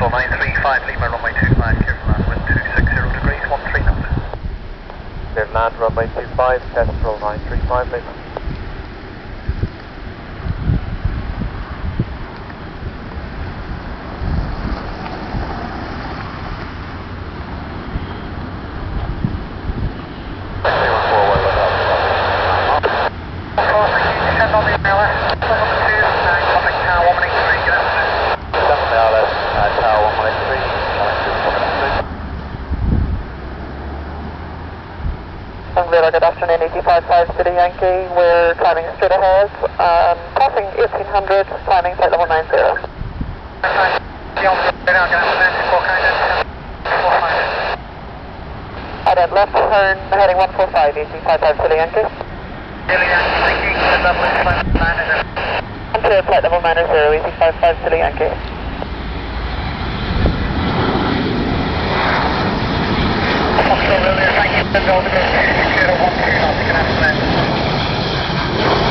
Kestrel 935, Lima runway 25, clear for land wind 260 degrees, 13 knots. Clear land runway 25, Kestrel 935, Lima. Good afternoon, 855 City Yankee. We're climbing straight ahead, crossing 1800, climbing flight level 90. Ident left turn, heading 145, 855 City Yankee. Clear flight level 90, 855 City Yankee. Thank you.